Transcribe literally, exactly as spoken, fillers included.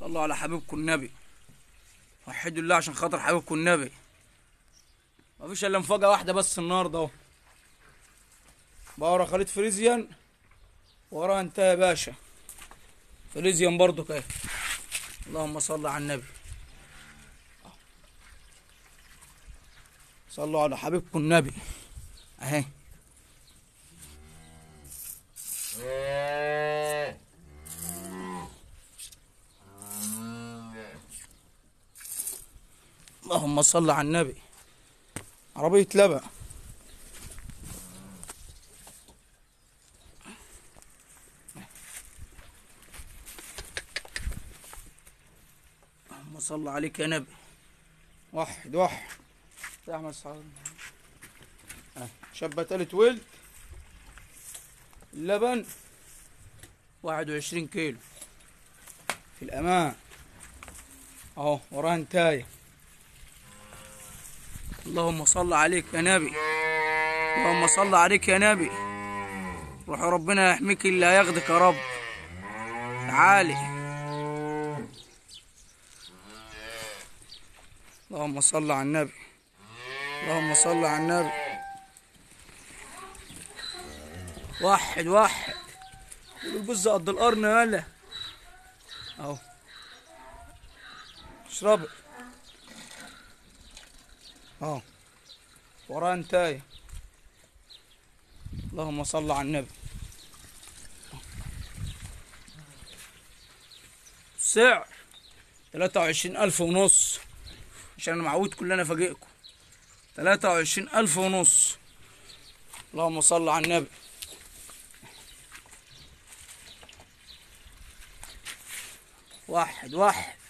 صلوا على حبيبكم النبي. وحدوا الله عشان خاطر حبيبكم النبي. مفيش الا مفاجأة واحدة بس النهارده اهو. بقى ورا خليط فريزيان وراها انت يا باشا فريزيان برضو كده. اللهم صل على النبي. صلوا على حبيبكم النبي اهي. اللهم صل على النبي. عربية لبن. اللهم صل عليك يا نبي. واحد واحد يا احمد صاحبي. شابة تالت ولد. اللبن واحد وعشرين كيلو في الامان اهو. وراها انتايه. اللهم صل عليك يا نبي. اللهم صل عليك يا نبي. روح ربنا يحميك اللي هياخدك يا رب. تعالي. اللهم صل على النبي. اللهم صل على النبي. واحد واحد. البزة قد القرن يالا اهو. اشربي اهو. وراها انتايه. اللهم صل على النبي. السعر تلاتة وعشرين ألف ونص عشان انا معود كلنا فاجئكم. تلاتة وعشرين ألف ونص. اللهم صل على النبي. واحد واحد.